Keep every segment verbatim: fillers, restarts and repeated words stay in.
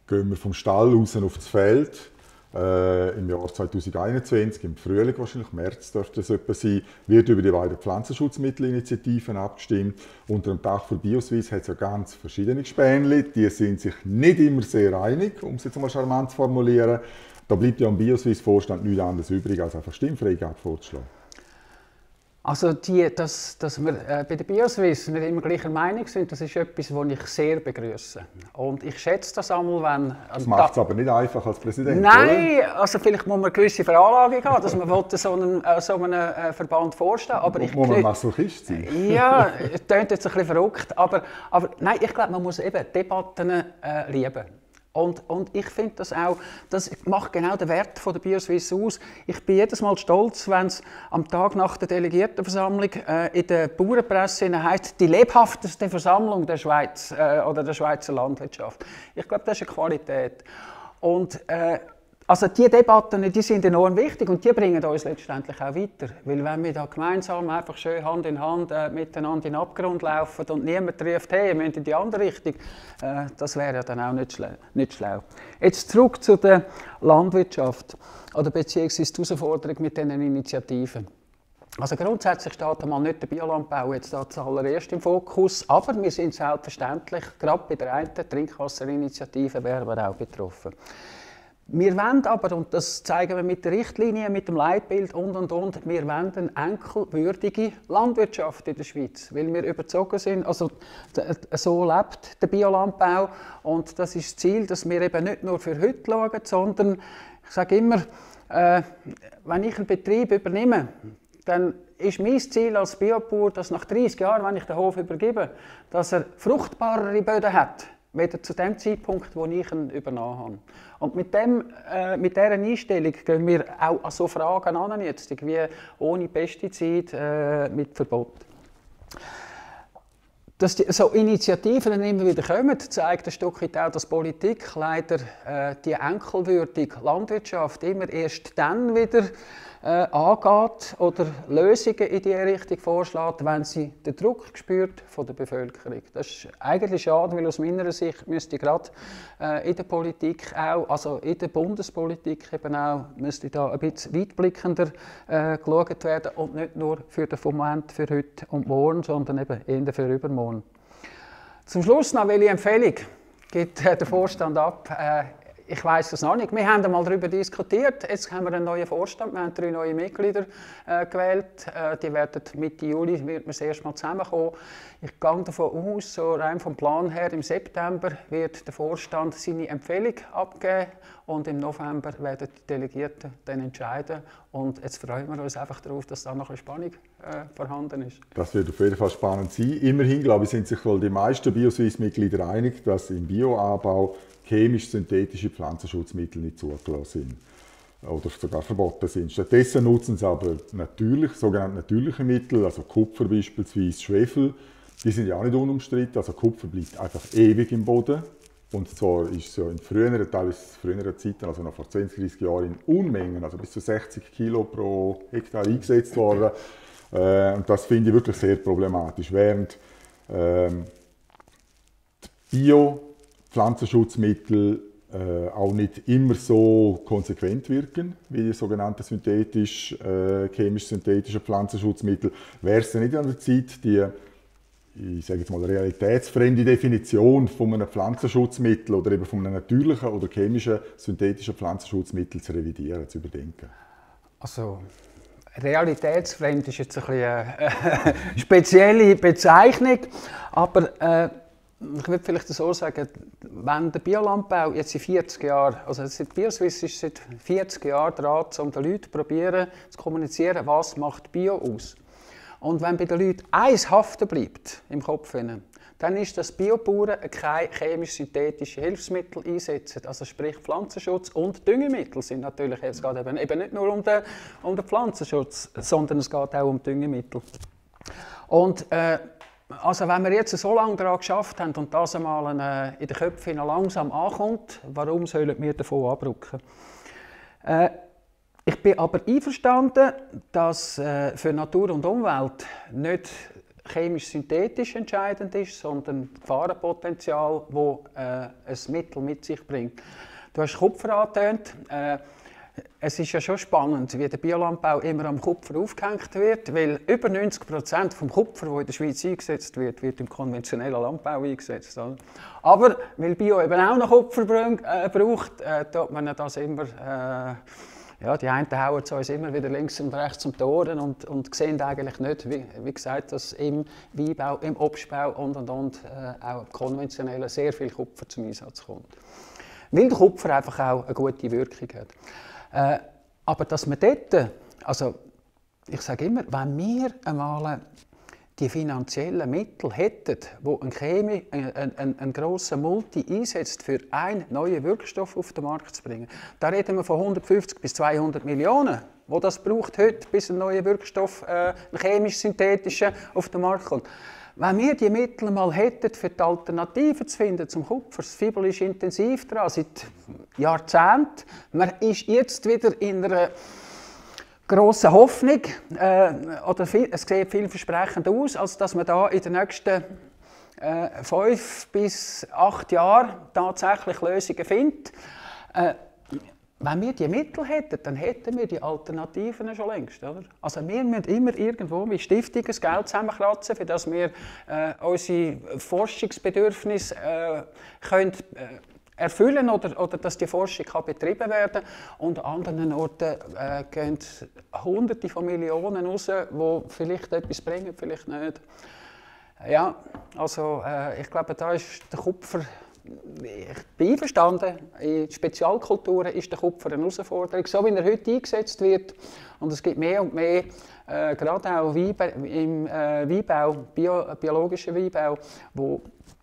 gehen wir vom Stall raus aufs Feld. Äh, Im Jahr zweitausendeinundzwanzig, im Frühling wahrscheinlich, März dürfte es etwa sein, wird über die beiden Pflanzenschutzmittelinitiativen abgestimmt. Unter dem Dach von Bioswiss hat es ja ganz verschiedene Gespänli. Die sind sich nicht immer sehr einig, um es jetzt mal charmant zu formulieren. Da bleibt ja am Bioswiss-Vorstand nichts anderes übrig, als einfach Stimmfreigabe vorzuschlagen. Also, die, dass, dass wir äh, bei der Bioswiss nicht immer gleicher Meinung sind, das ist etwas, was ich sehr begrüße. Und ich schätze das einmal, wenn... Das macht es aber nicht einfach als Präsident, Nein, oder? Also vielleicht muss man eine gewisse Veranlagung haben, dass man so einen, äh, so einen äh, Verband vorstehen aber ich muss man Masochist sein? Ja, es klingt jetzt ein bisschen verrückt, aber, aber nein, ich glaube, man muss eben Debatten äh, lieben. Und, und ich finde das auch, das macht genau den Wert von der Bioswiss aus. Ich bin jedes Mal stolz, wenn es am Tag nach der Delegiertenversammlung äh, in der Bauernpresse heisst, die lebhafteste Versammlung der Schweiz äh, oder der Schweizer Landwirtschaft. Ich glaube, das ist eine Qualität. Und äh, also diese Debatten, die sind enorm wichtig und die bringen uns letztendlich auch weiter. Weil wenn wir da gemeinsam einfach schön Hand in Hand äh, miteinander in den Abgrund laufen und niemand ruft, hey, wir müssen in die andere Richtung, äh, das wäre ja dann auch nicht, schl nicht schlau. Jetzt zurück zu der Landwirtschaft oder beziehungsweise die Herausforderung mit diesen Initiativen. Also grundsätzlich steht einmal nicht der Biolandbau jetzt da zuallererst im Fokus, aber wir sind selbstverständlich, gerade bei der einen Trinkwasserinitiative wären wir auch betroffen. Wir wollen aber, und das zeigen wir mit der Richtlinie, mit dem Leitbild und und und, wir wollen eine enkelwürdige Landwirtschaft in der Schweiz, weil wir überzogen sind, also so lebt der Biolandbau und das ist das Ziel, dass wir eben nicht nur für heute schauen, sondern ich sage immer, äh, wenn ich einen Betrieb übernehme, dann ist mein Ziel als Biobauer, dass nach dreißig Jahren, wenn ich den Hof übergebe, dass er fruchtbarere Böden hat. Weder zu dem Zeitpunkt, wo ich ihn übernommen habe. Und mit, dem, äh, mit dieser Einstellung gehen wir auch an so Fragen an, jetzt, wie ohne Pestizid, äh, mit Verbot. Dass die, so Initiativen immer wieder kommen, zeigt ein Stück weit auch, dass Politik leider äh, die enkelwürdige Landwirtschaft immer erst dann wieder äh, angeht oder Lösungen in diese Richtung vorschlägt, wenn sie den Druck spürt von der Bevölkerung. Das ist eigentlich schade, weil aus meiner Sicht müsste gerade äh, in der Politik auch, also in der Bundespolitik eben auch, müsste da ein bisschen weitblickender äh, geschaut werden und nicht nur für den Moment, für heute und morgen, sondern eben eher für übermorgen. Zum Schluss noch welche Empfehlung gibt äh, der Vorstand ab. Äh, Ich weiss es noch nicht. Wir haben einmal darüber diskutiert. Jetzt haben wir einen neuen Vorstand. Wir haben drei neue Mitglieder äh, gewählt. Äh, die werden Mitte Juli wird das erste Mal zusammenkommen. Ich gehe davon aus, so rein vom Plan her, im September wird der Vorstand seine Empfehlung abgeben und im November werden die Delegierten dann entscheiden. Und jetzt freuen wir uns einfach darauf, dass da noch eine Spannung äh, vorhanden ist. Das wird auf jeden Fall spannend sein. Immerhin, glaube ich, sind sich wohl die meisten Bioswiss-Mitglieder einig, dass im Bioanbau chemisch-synthetische Pflanzenschutzmittel nicht zugelassen sind oder sogar verboten sind. Stattdessen nutzen sie aber natürlich, sogenannte natürliche Mittel, also Kupfer beispielsweise, Schwefel. Die sind ja auch nicht unumstritten, also Kupfer bleibt einfach ewig im Boden. Und zwar ist es ja in früheren, teilweise früheren Zeiten, also noch vor zwanzig, dreissig Jahren, in Unmengen, also bis zu sechzig Kilo pro Hektar eingesetzt worden. Äh, und das finde ich wirklich sehr problematisch. Während ähm, die Bio Pflanzenschutzmittel äh, auch nicht immer so konsequent wirken wie die sogenannten synthetisch, äh, chemisch-synthetischen Pflanzenschutzmittel, wäre es nicht an der Zeit, die, ich sage jetzt mal, realitätsfremde Definition von einem Pflanzenschutzmittel oder eben von einem natürlichen oder chemischen synthetischen Pflanzenschutzmittel zu revidieren, zu überdenken? Also realitätsfremd ist jetzt ein bisschen eine spezielle Bezeichnung, aber äh, ich würde vielleicht so sagen, wenn der Biolandbau jetzt in vierzig Jahren, also die Bioswiss ist seit vierzig Jahren dran, um den Leuten probieren, zu kommunizieren, was macht Bio aus. Und wenn bei den Leuten eins haften bleibt im Kopf, dann ist, dass Biobauern keine chemisch-synthetischen Hilfsmittel einsetzen. Also sprich Pflanzenschutz und Düngemittel sind natürlich, es geht eben, eben nicht nur um den, um den Pflanzenschutz, sondern es geht auch um Düngemittel. Und äh, Also wenn wir jetzt so lange daran geschafft haben und das einmal in den Köpfen langsam ankommt, warum sollen wir davon abrücken? Äh, ich bin aber einverstanden, dass äh, für Natur und Umwelt nicht chemisch-synthetisch entscheidend ist, sondern das Gefahrenpotenzial, das äh, ein Mittel mit sich bringt. Du hast Kupfer angetönt. Äh, es ist ja schon spannend, wie der Biolandbau immer am Kupfer aufgehängt wird, weil über neunzig Prozent vom Kupfer, das in der Schweiz eingesetzt wird, wird im konventionellen Landbau eingesetzt. Oder? Aber weil Bio eben auch noch Kupfer äh, braucht, äh, tut man das immer... Äh, Ja, die einen hauen uns immer wieder links und rechts um die Ohren und, und sehen eigentlich nicht, wie, wie gesagt, dass im Weinbau, im Obstbau und und und äh, auch im konventionellen sehr viel Kupfer zum Einsatz kommt. Weil der Kupfer einfach auch eine gute Wirkung hat. Äh, aber dass man dort, also ich sage immer, wenn wir einmal die finanziellen Mittel hätten, die ein Chemie, ein, ein, ein grosser Multi einsetzt, für einen neuen Wirkstoff auf den Markt zu bringen. Da reden wir von hundertfünfzig bis zweihundert Millionen, wo das braucht heute, bis ein neuer Wirkstoff, äh, ein chemisch-synthetischer, auf den Markt kommt. Wenn wir die Mittel mal hätten, für die Alternativen zu finden zum Kupfer, das Fibel ist intensiv daran, seit Jahrzehnten. Man ist jetzt wieder in einer grosse Hoffnung, äh, oder viel, es sieht vielversprechend aus, als dass man da in den nächsten äh, fünf bis acht Jahren tatsächlich Lösungen findet. Äh, wenn wir die Mittel hätten, dann hätten wir die Alternativen schon längst. Oder? Also wir müssen immer irgendwo mit Stiftungen das Geld zusammenkratzen, für das wir äh, unsere Forschungsbedürfnisse äh, können, äh, erfüllen oder, oder dass die Forschung kann betrieben werden kann. Und an anderen Orten äh, gehen Hunderte von Millionen raus, die vielleicht etwas bringen, vielleicht nicht. Ja, also äh, ich glaube, da ist der Kupfer, ich bin einverstanden, in Spezialkulturen ist der Kupfer eine Herausforderung, so wie er heute eingesetzt wird. Und es gibt mehr und mehr, äh, gerade auch Weinbe- im äh, Weinbau, Bio, biologischen Weinbau, wo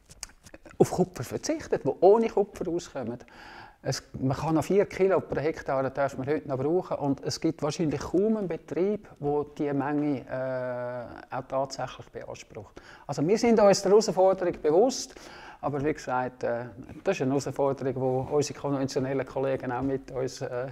auf Kupfer verzichtet, die ohne Kupfer auskommen. Es, man kann noch vier Kilo pro Hektar darf man heute noch brauchen und es gibt wahrscheinlich kaum einen Betrieb, der diese Menge äh, auch tatsächlich beansprucht. Also wir sind uns der Herausforderung bewusst, aber wie gesagt, äh, das ist eine Herausforderung, die unsere konventionellen Kollegen auch mit uns äh,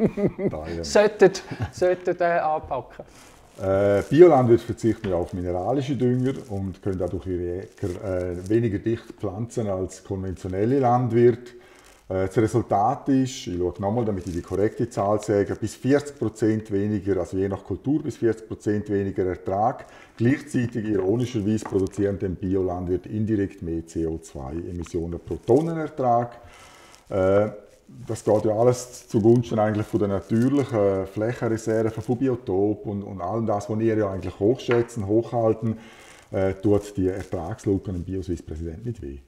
sollten, sollten äh, anpacken. Äh, Biolandwirte verzichten ja auf mineralische Dünger und können auch durch ihre Äcker äh, weniger dicht pflanzen als konventionelle Landwirte. Äh, das Resultat ist, ich schaue nochmal, damit ich die korrekte Zahl sage, bis vierzig Prozent weniger, also je nach Kultur bis vierzig Prozent weniger Ertrag. Gleichzeitig ironischerweise produzieren den Biolandwirte indirekt mehr C O zwei Emissionen pro Tonnenertrag. Äh, Das geht ja alles zugunsten eigentlich von der natürlichen Flächenreserven, von Biotopen und, und allem das, was wir ja eigentlich hochschätzen, hochhalten, äh, tut die Ertragslücken im Bio-Suisse-Präsident nicht weh.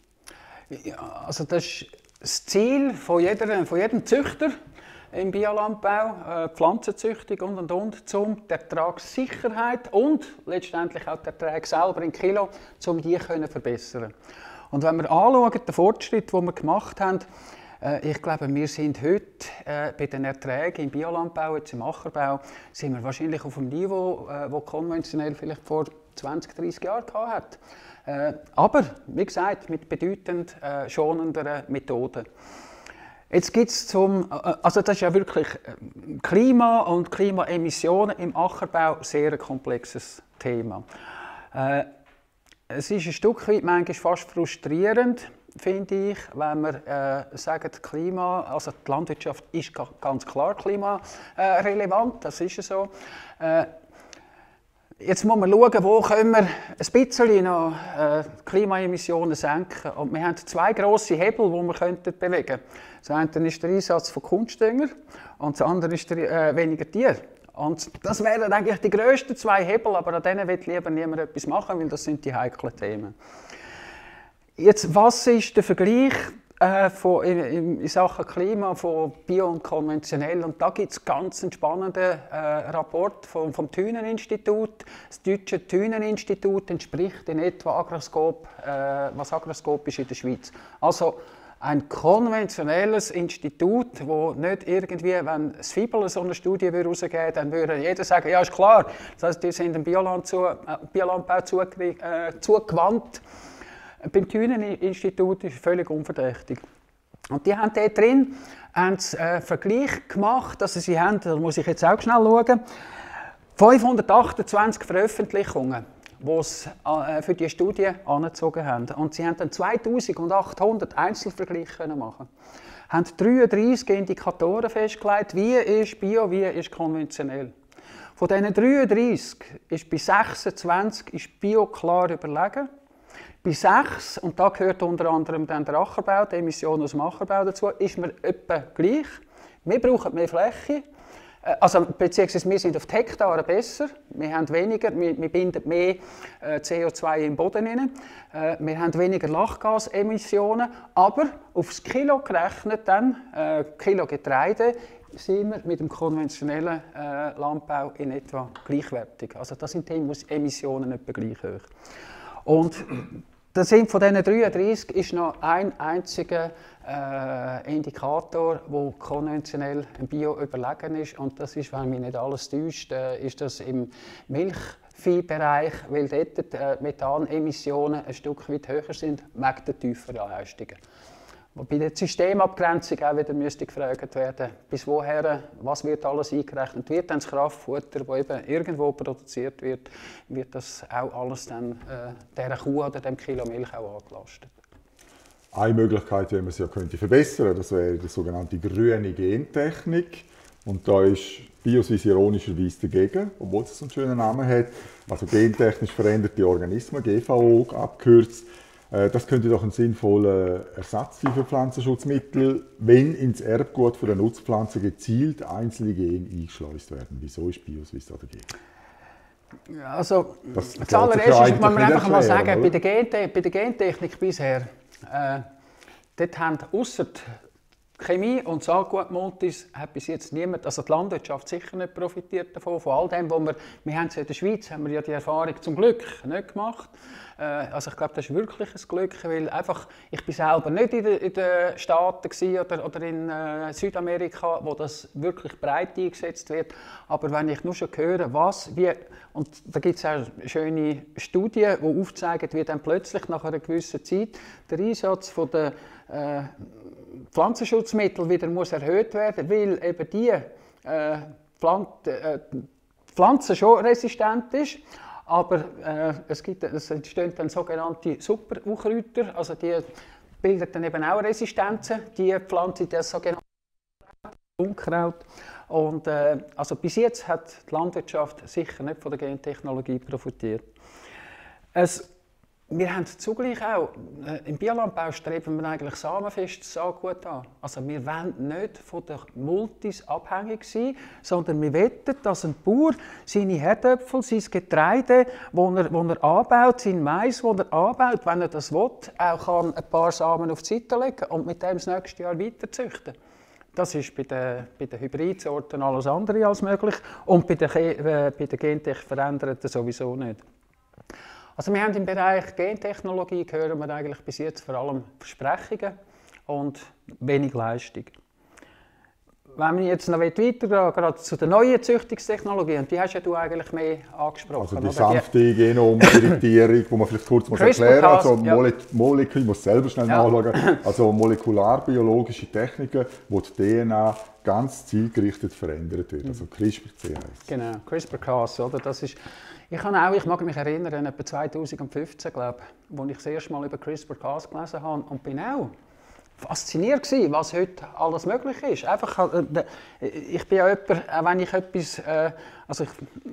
Ja, also das ist das Ziel von, jeder, von jedem Züchter im Biolandbau, äh, Pflanzenzüchtung und und und, um die Ertragssicherheit und letztendlich auch die Erträge selber in Kilo, um die zu verbessern. Und wenn wir anschauen, den Fortschritt, den wir gemacht haben, ich glaube, wir sind heute äh, bei den Erträgen im Biolandbau, jetzt im Ackerbau, sind wir wahrscheinlich auf dem Niveau, äh, das konventionell vielleicht vor zwanzig, dreissig Jahren hatte. Äh, aber, wie gesagt, mit bedeutend äh, schonenderen Methoden. Jetzt gibt es zum, äh, also das ist ja wirklich Klima und Klimaemissionen im Ackerbau sehr ein komplexes Thema. Äh, es ist ein Stück weit manchmal fast frustrierend, finde ich, wenn wir äh, sagen, Klima, also die Landwirtschaft ist ganz klar klimarelevant, äh, das ist so. Äh, jetzt muss man schauen, wo können wir ein bisschen noch äh, Klimaemissionen senken. Und wir haben zwei grosse Hebel, die wir könnten bewegen könnten. Das eine ist der Einsatz von Kunstdünger und das andere ist der, äh, weniger Tiere. Und das wären eigentlich die grössten zwei Hebel, aber an denen will lieber niemand etwas machen, weil das sind die heiklen Themen. Jetzt, was ist der Vergleich äh, von, in, in Sachen Klima von Bio und konventionell? Und da gibt es ganz einen spannenden äh, Rapport vom, vom Thünen-Institut. Das deutsche Thünen-Institut entspricht in etwa Agroscope, äh, was Agroscope ist in der Schweiz. Also ein konventionelles Institut, wo nicht irgendwie, wenn das Fibel so eine Studie herausgeben würde, dann würde jeder sagen, ja ist klar, das heißt, die sind dem Bioland zu, äh, Biolandbau zu, äh, zugewandt. Beim Thünen-Institut ist völlig unverdächtig. Und die haben dort drin einen äh, Vergleich gemacht, also sie haben, da muss ich jetzt auch schnell schauen, fünfhundertachtundzwanzig Veröffentlichungen, die sie äh, für die Studie angezogen haben. Und sie haben dann zweitausendachthundert Einzelvergleiche machen. Haben dreiunddreissig Indikatoren festgelegt, wie ist Bio, wie ist konventionell. Von diesen dreiunddreissig ist bei sechsundzwanzig ist Bio klar überlegen. Bei sechs, und da gehört unter anderem dann der Ackerbau, die Emissionen aus dem Ackerbau dazu, ist man etwa gleich. Wir brauchen mehr Fläche. Also, beziehungsweise wir sind auf die Hektare besser, wir haben weniger, wir, wir binden mehr äh, C O zwei im Boden rein, äh, wir haben weniger Lachgasemissionen, aber aufs Kilo gerechnet, dann, äh, Kilo Getreide, sind wir mit dem konventionellen äh, Landbau in etwa gleichwertig. Also da sind die Emissionen etwa gleich hoch. Und das sind von diesen dreiunddreissig ist noch ein einziger äh, Indikator, der konventionell im Bio überlegen ist. Und das ist, wenn mich nicht alles täuscht, äh, ist das im Milchviehbereich, weil dort die äh, Methanemissionen ein Stück weit höher sind, wegen der tieferen Leistungen. Bei der Systemabgrenzung auch wieder müsste gefragt werden, bis woher, was wird alles eingerechnet wird, dann das Kraftfutter, das eben irgendwo produziert wird, wird das auch alles dann äh, dieser Kuh oder dem Kilo Milch auch angelastet. Eine Möglichkeit, wie man es ja könnte verbessern, das wäre die sogenannte grüne Gentechnik. Und da ist Biosuisse ironischerweise dagegen, obwohl es einen schönen Namen hat. Also gentechnisch veränderte Organismen, G V O abgekürzt. Das könnte doch ein sinnvoller Ersatz sein für Pflanzenschutzmittel, wenn ins Erbgut der Nutzpflanze gezielt einzelne Gene eingeschleust werden. Wieso ist Biosuisse dagegen? Also, das zuallererst muss man einfach mal sagen, bei der, Gente bei der Gentechnik bisher, äh, dort haben ausser Chemie und Saatgutmultis hat bis jetzt niemand, also die Landwirtschaft sicher nicht profitiert davon, von all dem, wo wir, wir haben es in der Schweiz, haben wir ja die Erfahrung zum Glück nicht gemacht. Äh, also ich glaube, das ist wirklich ein Glück, weil einfach, ich bin selber nicht in den, in den Staaten gewesen oder, oder in äh, Südamerika, wo das wirklich breit eingesetzt wird, aber wenn ich nur schon höre, was, wie, und da gibt es auch schöne Studien, die aufzeigen, wie dann plötzlich nach einer gewissen Zeit der Einsatz von der äh, Pflanzenschutzmittel wieder muss erhöht werden, weil eben die äh, Pflanze, äh, Pflanze schon resistent ist, aber äh, es, gibt, es entstehen dann sogenannte Superunkräuter, also die bilden dann eben auch Resistenzen, die Pflanze, das sogenannte Unkraut. Und äh, also bis jetzt hat die Landwirtschaft sicher nicht von der Gentechnologie profitiert. Es Wir haben zugleich auch, äh, im Biolandbau streben wir eigentlich samenfestes Saatgut an. Also wir wollen nicht von den Multis abhängig sein, sondern wir wollen, dass ein Bauer seine Herdöpfel, sein Getreide, das er, wo er anbaut, sein Mais, das er anbaut, wenn er das will, auch kann ein paar Samen auf die Seite legen und mit dem das nächste Jahr weiter züchten. Das ist bei den, bei den Hybridsorten alles andere als möglich und bei den, äh, bei den gentech Veränderten sowieso nicht. Also wir haben im Bereich Gentechnologie hören wir eigentlich bis jetzt vor allem Versprechungen und wenig Leistung. Wenn wir jetzt noch weitergehen, gerade zu der neuen Züchtungstechnologie, und die hast ja du eigentlich mehr angesprochen. Also die sanfte Genomdirektierung, die man vielleicht kurz muss erklären muss. Also ja. Molekül, ich muss selber schnell ja. nachschauen. Also molekularbiologische Techniken, wo die D N A ganz zielgerichtet verändert wird. Also CRISPR-C heißt. Genau, CRISPR-Cas, oder? Das ist, ich, kann auch, ich mag mich erinnern, etwa zweitausendfünfzehn, glaube ich, als ich das erste Mal über CRISPR-Cas gelesen habe und bin auch fasziniert gewesen, was heute alles möglich ist. Einfach, ich bin ja jemand, auch wenn ich etwas, äh, also ich,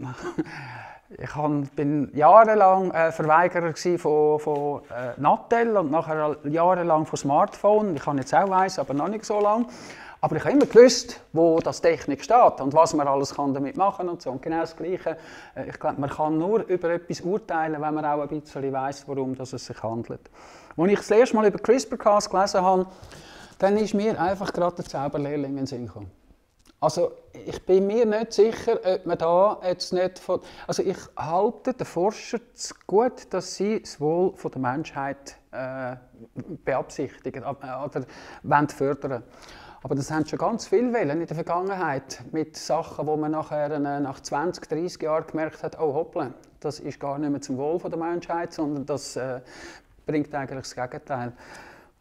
ich bin jahrelang äh, Verweigerer von, von äh, Nattel und nachher jahrelang von Smartphone. Ich kann jetzt auch weiss, aber noch nicht so lange. Aber ich habe immer gewusst, wo das Technik steht und was man alles kann damit machen und so. Und genau das Gleiche. Ich glaube, man kann nur über etwas urteilen, wenn man auch ein bisschen weiss, worum es sich handelt. Als ich das erste Mal über CRISPR-Cas gelesen habe, dann ist mir einfach gerade der Zauberlehrling in den Sinn gekommen. Also ich bin mir nicht sicher, ob man da jetzt nicht von... Also ich halte den Forscher zu gut, dass sie das Wohl der Menschheit äh, beabsichtigen oder wollen fördern. Aber das haben schon ganz viele Wellen in der Vergangenheit mit Sachen, wo man nachher nach zwanzig, dreissig Jahren gemerkt hat, oh hoppla, das ist gar nicht mehr zum Wohl der Menschheit, sondern das äh, bringt eigentlich das Gegenteil.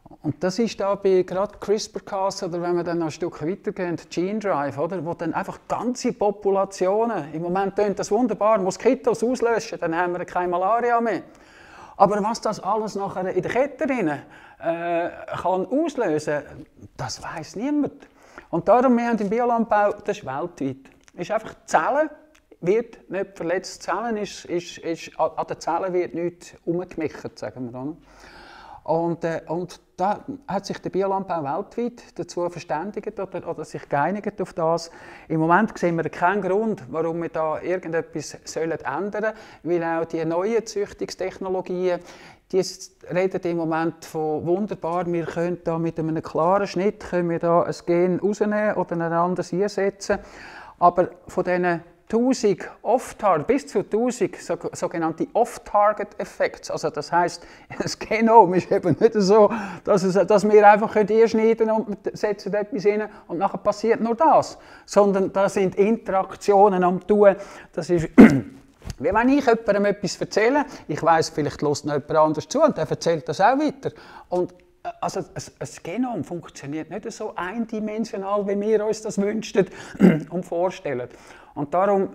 Und das ist da bei gerade CRISPR-Cas oder wenn wir dann noch ein Stück weitergehen, Gene Drive, oder, wo dann einfach ganze Populationen, im Moment tönt das wunderbar, Moskitos auslöschen, dann haben wir keine Malaria mehr. Aber was das alles nachher in der Kette rein, äh, kann auslösen, das weiss niemand. Und darum, wir haben im Biolandbau, das ist weltweit, ist einfach die Zellen wird nicht verletzt, Zellen ist, ist, ist, an den Zellen wird nichts umgemichert, sagen wir. Und, äh, und da hat sich der Biolandbau weltweit dazu verständigt oder, oder sich geeinigt auf das. Im Moment sehen wir keinen Grund, warum wir da irgendetwas sollen ändern sollen, weil auch die neuen Züchtungstechnologien, die reden im Moment von wunderbar, wir können da mit einem klaren Schnitt können wir da ein Gen rausnehmen oder ein anderes einsetzen. Aber von diesen tausend Off-Target, bis zu tausend sogenannte Off-Target-Effekte. Also das heisst, das Genom ist eben nicht so, dass, es, dass wir einfach einschneiden und setzen etwas rein und nachher passiert nur das. Sondern da sind Interaktionen am Tun. Das ist, wie wenn ich jemandem etwas erzähle, ich weiss, vielleicht hört noch jemand anders zu und der erzählt das auch weiter. Und also ein Genom funktioniert nicht so eindimensional, wie wir uns das wünschen und vorstellen. Und darum,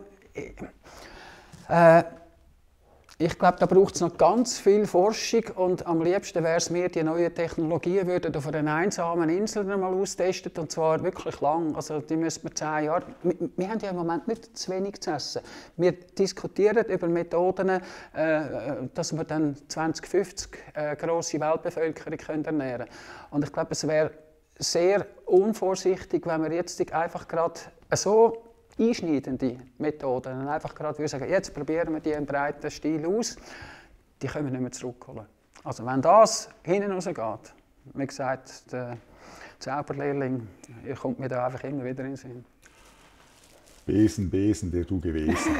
äh, ich glaube, da braucht es noch ganz viel Forschung und am liebsten wäre es mir, die neuen Technologien würden auf einer einsamen Insel mal austesten und zwar wirklich lang, also die müssen wir zehn Jahre, wir, wir haben ja im Moment nicht zu wenig zu essen. Wir diskutieren über Methoden, äh, dass wir dann zwanzig fünfzig äh, grosse Weltbevölkerung können ernähren können. Und ich glaube, es wäre sehr unvorsichtig, wenn wir jetzt einfach gerade so einschneidende Methoden und einfach gerade sagen, jetzt probieren wir die im breiten Stil aus, die können wir nicht mehr zurückholen. Also wenn das hinten rausgeht, wie gesagt, der Zauberlehrling, ihr kommt mir da einfach immer wieder in den Sinn. Besen, Besen, der du gewesen.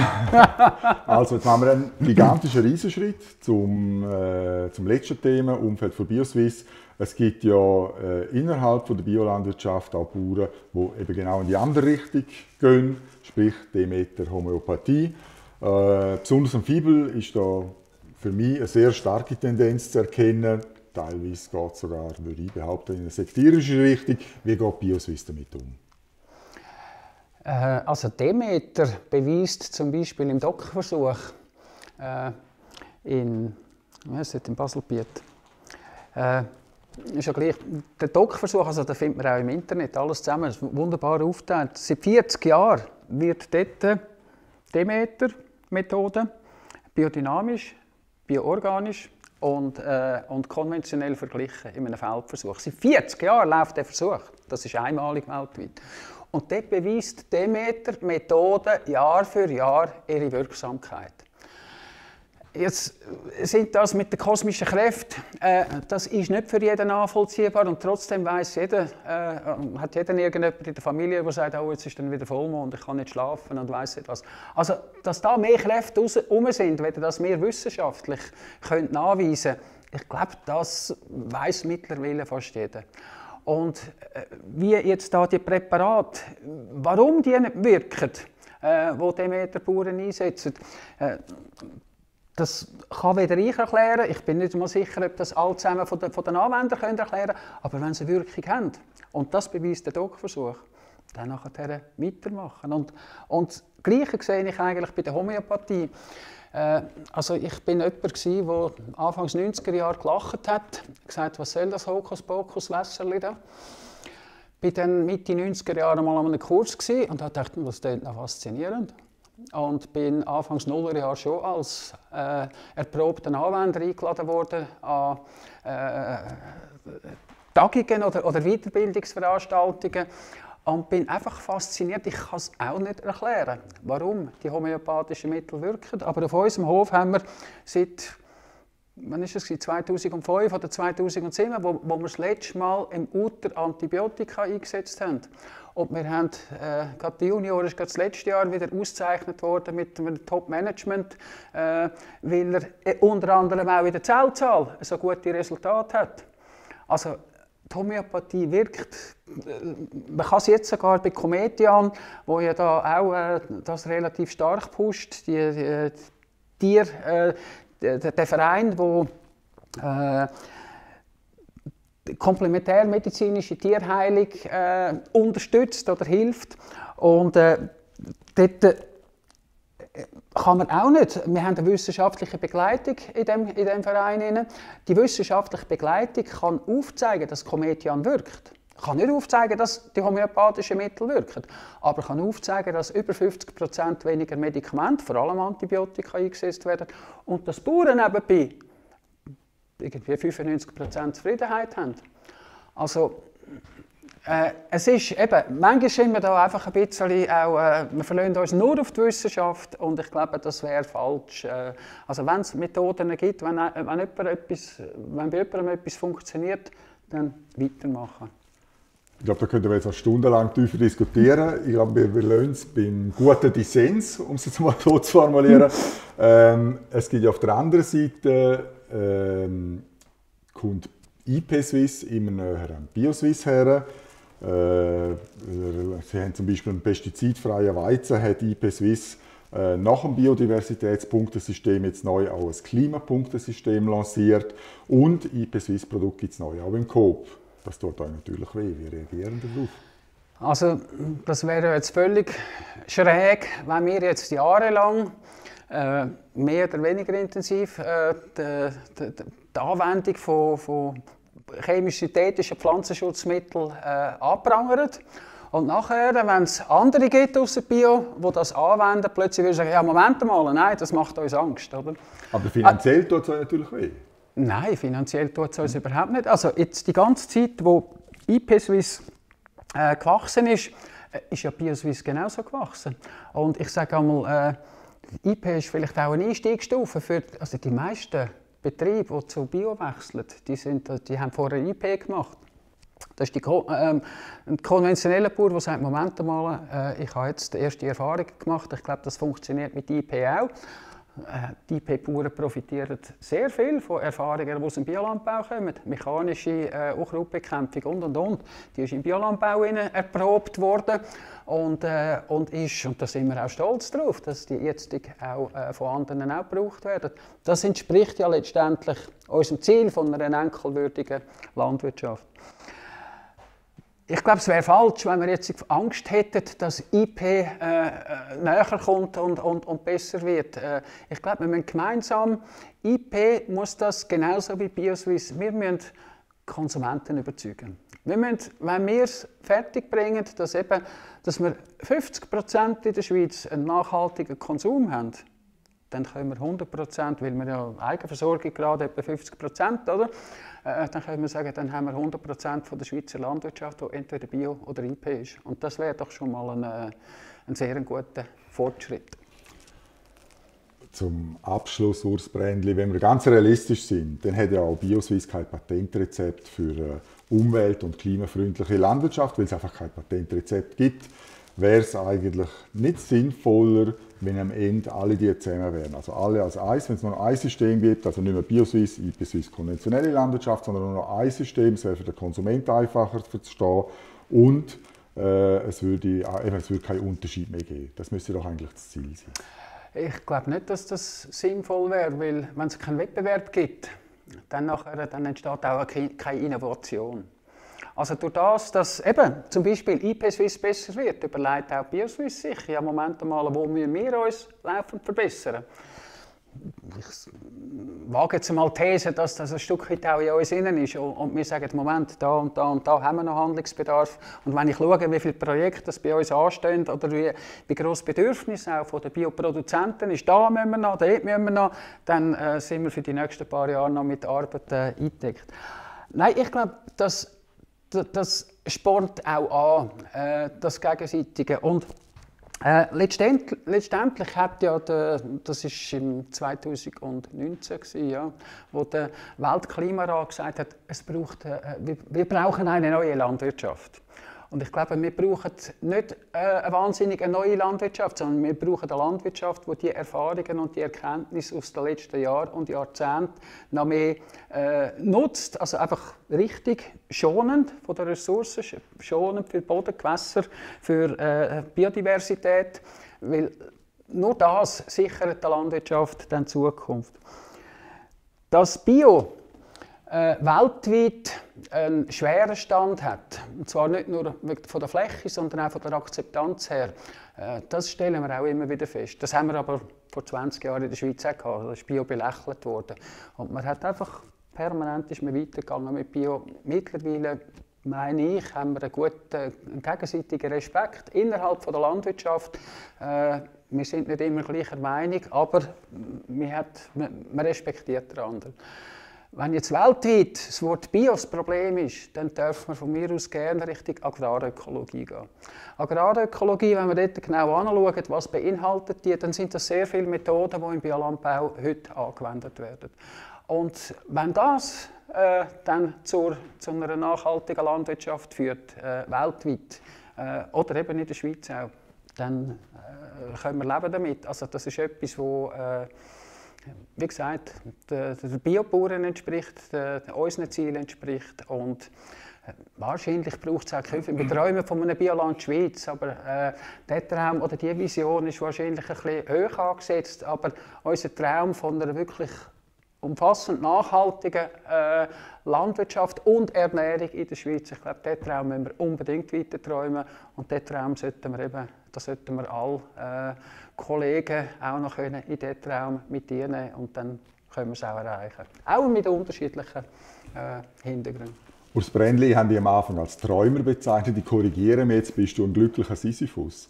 Also jetzt machen wir einen gigantischen Riesenschritt zum, äh, zum letzten Thema, Umfeld von BioSwiss. Es gibt ja äh, innerhalb von der Biolandwirtschaft auch Bauern, die eben genau in die andere Richtung gehen, sprich Demeter Homöopathie. Äh, besonders am Fibel ist da für mich eine sehr starke Tendenz zu erkennen. Teilweise geht es sogar, würde ich behaupten, in eine sektierische Richtung. Wie geht BioSwiss damit um? Äh, also Demeter beweist zum Beispiel im Dock-Versuch äh, in, wie heißt das, in Baselbiet. Äh, ist ja gleich, der Dock-Versuch, also den findet man auch im Internet, alles zusammen, ist wunderbar aufgeteilt. Seit vierzig Jahren wird dort Demeter-Methode biodynamisch, bioorganisch und, äh, und konventionell verglichen in einem Feldversuch. Seit vierzig Jahren läuft der Versuch, das ist einmalig weltweit. Und dort beweist Demeter-Methode Jahr für Jahr ihre Wirksamkeit. Jetzt sind das mit den kosmischen Kräften, äh, das ist nicht für jeden nachvollziehbar und trotzdem weiss jeder, äh, hat jeder irgendjemand in der Familie, der sagt, oh, jetzt ist dann wieder Vollmond, ich kann nicht schlafen und weiss nicht was. Also, dass da mehr Kräfte herum sind, wenn das wir wissenschaftlich können nachweisen können, ich glaube, das weiss mittlerweile fast jeder. Und äh, wie jetzt da die Präparate, warum die nicht wirken, äh, die Demeter-Bauern einsetzen, äh, das kann weder ich erklären, ich bin nicht mal sicher, ob das alle zusammen von den, von den Anwendern können erklären können, aber wenn sie eine Wirkung haben, und das beweist der Dock-Versuch, dann nachher weitermachen. Und, und das Gleiche sehe ich eigentlich bei der Homöopathie. Äh, also ich bin jemand, der Anfang der neunziger Jahre gelacht hat, gesagt, was soll das Hokuspokus-Wässerli da? Ich war dann Mitte neunziger Jahre mal an einem Kurs und dachte, das ist noch faszinierend. Und bin Anfang der Nullerjahre schon als äh, erprobter Anwender eingeladen worden an äh, Tagungen oder, oder Weiterbildungsveranstaltungen und bin einfach fasziniert. Ich kann es auch nicht erklären, warum die homöopathischen Mittel wirken. Aber auf unserem Hof haben wir seit wann ist es, zweitausendfünf oder zweitausendsieben, wo, wo wir das letzte Mal im Uter Antibiotika eingesetzt haben. Und wir haben, äh, gerade die Junior ist gerade das letzte Jahr wieder ausgezeichnet worden mit einem Top-Management, äh, weil er äh, unter anderem auch in der Zellzahl so gute Resultate hat. Also die Homöopathie wirkt, äh, man kann es jetzt sogar bei Comedian, wo ja da auch äh, das relativ stark pusht, die, die, die äh, Der, der Verein, der äh, komplementärmedizinische Tierheilung äh, unterstützt oder hilft. Und äh, dort äh, kann man auch nicht. Wir haben eine wissenschaftliche Begleitung in dem, in dem Verein. Die wissenschaftliche Begleitung kann aufzeigen, dass Comedian wirkt. Kann nicht aufzeigen, dass die homöopathischen Mittel wirken, aber kann aufzeigen, dass über fünfzig Prozent weniger Medikamente, vor allem Antibiotika, eingesetzt werden und dass Bauern nebenbei irgendwie fünfundneunzig Prozent Zufriedenheit haben. Also, äh, es ist eben, manchmal sind wir da einfach ein bisschen auch, äh, wir verlassen uns nur auf die Wissenschaft und ich glaube, das wäre falsch. Äh, also wenn es Methoden gibt, wenn, wenn, jemand etwas, wenn bei jemandem etwas funktioniert, dann weitermachen. Ich glaube, da könnten wir jetzt auch stundenlang tiefer diskutieren. Ich glaube, wir, wir lassen es beim guten Dissens, um es jetzt mal so zu formulieren. ähm, es gibt ja auf der anderen Seite, ähm, kommt I P Swiss immer näher an BioSwiss her. Äh, sie haben zum Beispiel einen pestizidfreien Weizen, hat I P Swiss äh, nach dem Biodiversitätspunktesystem jetzt neu auch ein Klimapunktesystem lanciert. Und I P Swiss Produkt gibt es neu auch im Coop. Das tut euch natürlich weh. Wie reagieren darauf? Also, das wäre jetzt völlig schräg, wenn wir jetzt jahrelang äh, mehr oder weniger intensiv äh, die, die, die Anwendung von, von chemisch-synthetischen Pflanzenschutzmitteln äh, anprangern. Und nachher, wenn es andere gibt aus Bio, die das anwenden, plötzlich würde ich sagen, ja, Moment mal, nein, das macht uns Angst. Oder? Aber finanziell tut es euch natürlich weh. Nein, finanziell tut es uns mhm. überhaupt nicht. Also jetzt die ganze Zeit, wo I P Swiss äh, gewachsen ist, äh, ist ja BioSwiss genauso gewachsen. Und ich sage einmal, äh, I P ist vielleicht auch eine Einstiegsstufe für also die meisten Betriebe, die zu Bio wechseln. Die, sind, die haben vorher I P gemacht. Das ist die, ähm, ein konventioneller Bauer, der sagt, Moment mal, äh, ich habe jetzt die erste Erfahrung gemacht, ich glaube, das funktioniert mit I P auch. Die I P-Bauern profitieren sehr viel von Erfahrungen, die aus dem Biolandbau kommen. Mechanische äh, Unkrautbekämpfung und und und. Die ist im Biolandbau erprobt worden und, äh, und ist, und da sind wir auch stolz darauf, dass die jetzt auch äh, von anderen auch gebraucht werden. Das entspricht ja letztendlich unserem Ziel von einer enkelwürdigen Landwirtschaft. Ich glaube, es wäre falsch, wenn wir jetzt Angst hätten, dass I P äh, näher kommt und, und, und besser wird. Äh, ich glaube, wir müssen gemeinsam, I P muss das genauso wie BioSwiss, wir müssen Konsumenten überzeugen. Wir müssen, wenn wir es fertigbringen, dass, eben, dass wir fünfzig Prozent in der Schweiz einen nachhaltigen Konsum haben, dann können wir hundert Prozent, weil wir ja Eigenversorgung gerade etwa fünfzig Prozent, oder? Äh, dann können wir sagen, dann haben wir hundert Prozent von der Schweizer Landwirtschaft, die entweder Bio oder I P ist. Und das wäre doch schon mal ein, äh, ein sehr guter Fortschritt. Zum Abschluss, Urs Brändli, wenn wir ganz realistisch sind, dann hat ja auch BioSwiss kein Patentrezept für äh, umwelt- und klimafreundliche Landwirtschaft, weil es einfach kein Patentrezept gibt. Wäre es eigentlich nicht sinnvoller, wenn am Ende alle die zusammen wären. Also alle als eins, wenn es nur ein System gibt, also nicht mehr BioSwiss, I P Swiss konventionelle Landwirtschaft, sondern nur noch ein System, es wäre für den Konsumenten einfacher zu verstehen und äh, es, würde, äh, es würde keinen Unterschied mehr geben. Das müsste doch eigentlich das Ziel sein. Ich glaube nicht, dass das sinnvoll wäre, weil wenn es keinen Wettbewerb gibt, dann, nachher, dann entsteht auch keine Innovation. Also durch das, dass eben zum Beispiel I P Swiss besser wird, überlegt auch BioSwiss sich, ja, Moment mal, wo müssen wir uns laufend verbessern? Ich wage jetzt mal die These, dass das ein Stück weit auch in uns innen ist und wir sagen, Moment, da und da und da haben wir noch Handlungsbedarf. Und wenn ich schaue, wie viele Projekte das bei uns anstehen oder wie, wie gross Bedürfnis auch von den Bioproduzenten ist, da müssen wir noch, dort müssen wir noch, dann äh, sind wir für die nächsten paar Jahre noch mit Arbeit äh, eingedeckt. Nein, ich glaube, dass das spornt auch an, äh, das Gegenseitige. Und äh, letztendlich, letztendlich hat ja, der, das war im zweitausendneunzehn, gewesen, ja, wo der Weltklimarat gesagt hat, es braucht, äh, wir, wir brauchen eine neue Landwirtschaft. Und ich glaube, wir brauchen nicht äh, eine wahnsinnig neue Landwirtschaft, sondern wir brauchen eine Landwirtschaft, die die Erfahrungen und die Erkenntnisse aus den letzten Jahren und Jahrzehnten noch mehr äh, nutzt. Also einfach richtig schonend von den Ressourcen, schonend für Boden, Gewässer, für äh, Biodiversität. Weil nur das sichert der Landwirtschaft dann Zukunft. Das Bio äh, weltweit einen schweren Stand hat. Und zwar nicht nur von der Fläche, sondern auch von der Akzeptanz her. Äh, das stellen wir auch immer wieder fest. Das haben wir aber vor zwanzig Jahren in der Schweiz auch gehabt. Da ist Bio belächelt worden. Und man hat einfach permanent ist man weitergegangen mit Bio. Mittlerweile, meine ich, haben wir einen guten einen gegenseitigen Respekt innerhalb von der Landwirtschaft. Äh, wir sind nicht immer gleicher Meinung, aber man, hat, man, man respektiert den anderen. Wenn jetzt weltweit das Wort Bio das Problem ist, dann darf man von mir aus gerne Richtung Agrarökologie gehen. Agrarökologie, wenn wir dort genau anschauen, was beinhaltet die, dann sind das sehr viele Methoden, die im Biolandbau heute angewendet werden. Und wenn das äh, dann zur, zu einer nachhaltigen Landwirtschaft führt, äh, weltweit äh, oder eben in der Schweiz auch, dann äh, können wir leben damit. Also das ist etwas, wo äh, wie gesagt, der, der Biobauern entspricht, der, der unseren Zielen entspricht. Und äh, wahrscheinlich braucht es auch Köpfe. Wir träumen von einem Bioland Schweiz, aber äh, der Traum oder die Vision ist wahrscheinlich ein bisschen hoch angesetzt. Aber unser Traum von einer wirklich umfassend nachhaltigen äh, Landwirtschaft und Ernährung in der Schweiz, ich glaube, diesen Traum müssen wir unbedingt weiter träumen. Und diesen Traum sollten wir eben, da sollten wir alle äh, Kollegen auch noch können in diesen Traum mit einnehmen und dann können wir es auch erreichen. Auch mit unterschiedlichen äh, Hintergründen. Urs Brändli haben die am Anfang als Träumer bezeichnet. Ich korrigiere mich, jetzt bist du ein glücklicher Sisyphus.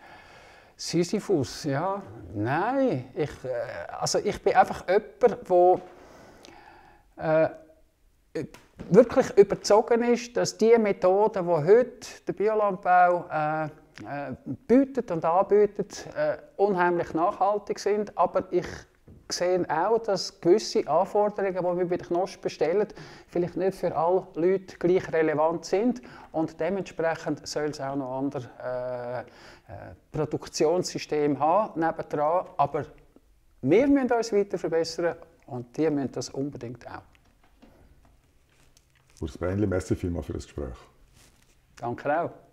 Sisyphus, ja, nein. Ich, äh, also ich bin einfach jemand, der äh, wirklich überzeugt ist, dass die Methoden, die heute der Biolandbau äh, äh, bietet und anbietet, äh, unheimlich nachhaltig sind. Aber ich sehe auch, dass gewisse Anforderungen, die wir bei den Knospen stellen, vielleicht nicht für alle Leute gleich relevant sind. Und dementsprechend soll es auch noch andere äh, äh, Produktionssysteme haben, nebendran. Aber wir müssen uns weiter verbessern und die müssen das unbedingt auch. Urs Brändli, merci vielmals für das Gespräch. Danke auch.